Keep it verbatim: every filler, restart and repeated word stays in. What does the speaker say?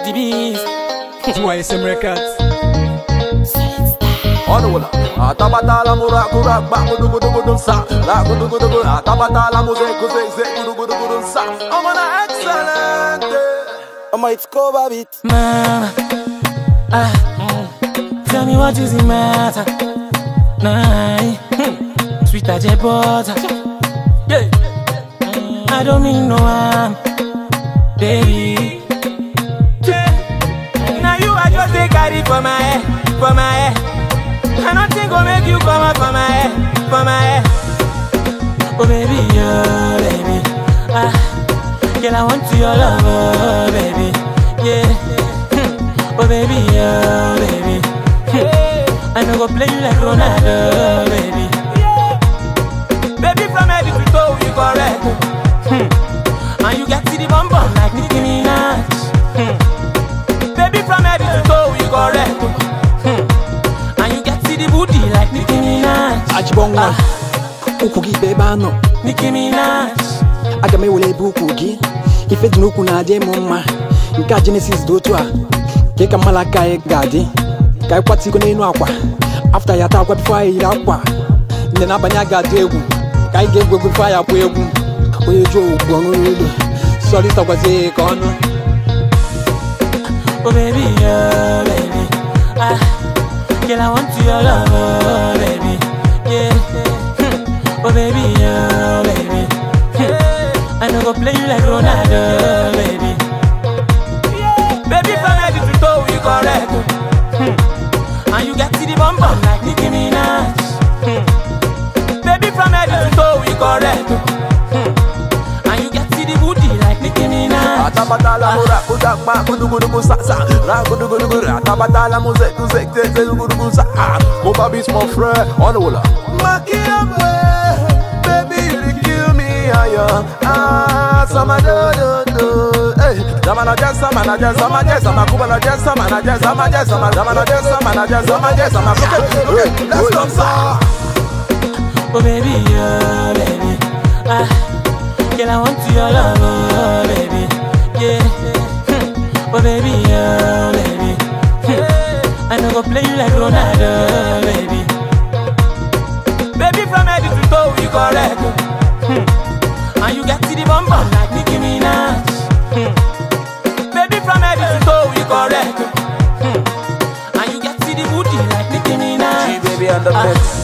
the beast. Y S M Records. Onula, atabatala mura kura baku dugu dugu dum sa, la gudu gudu gudu, atabatala muze kuze ze gudu gudu gudu sa. I'm an excellent. I might cover it. Mama, ah, mm. Tell me what is the matter? Nah, hmm. Sweet as a butter. Yeah. I don't mean no harm, baby. Yeah. Now you are just a carry for my head, for my head. And nothing gonna make you come out for my head, for my head. Oh baby, oh baby, ah, girl I want to your love, oh baby, yeah. Hmm. Oh baby, oh baby, hmm. I no go play you like Ronaldo, baby. Baby from head to toe you correct, hmm. And you get to the bum bum like Nicki Minaj, hmm. Baby from head to toe you correct, hmm. The booty like Nicki Minaj. Ajibonga, ukugi bebano. Nicki Minaj. Agame wole bukugi. Ife dunuku na je mama. Nka Genesis do twa. Keka malaka e gadi. Kai kwati ko nenu akwa. After ya ta kwa before ira akwa. Nne na banya gadi egwu. Kai ge egwu before ya kwa egwu. Oye jo ogbo onuru. Sorry stop kwa se kono. Oh baby, oh baby. Ah. Girl, I want your love, oh, baby, yeah. Hmm. Oh baby, oh baby, hmm. I no go play you like Ronaldo, baby. Baby from head to toe you correct, hmm. And you get to the bum bum like Nicki Minaj, hmm. Baby from head to toe you correct, hmm. And you get to the booty like Nicki Minaj. Atabatala mura kuda ba gudu gudu gudu sa sa, la gudu gudu gudu. Atabatala muze kuze ze ze gudu gudu sa. Moba beats mon frère, Onula. Makiamwe, baby you kill me aya. Ah, sama do do do. Hey, zamana jazz, zamana jazz, zamana jazz, zamana kubala jazz, zamana jazz, zamana jazz, zamana jazz, zamana jazz, zamana jazz, zamana. Okay, let's go sa. Oh baby, oh baby, ah, girl I want your love, oh baby, yeah. Hmm. Oh baby, oh baby, hmm. I no go play you like Ronaldo, baby. Baby from head to toe you correct, hmm. And you get to the bum bum like Nicki Minaj, hmm. Baby from head to toe you correct, hmm. And you get to the booty like Nicki Minaj. G baby on the mix.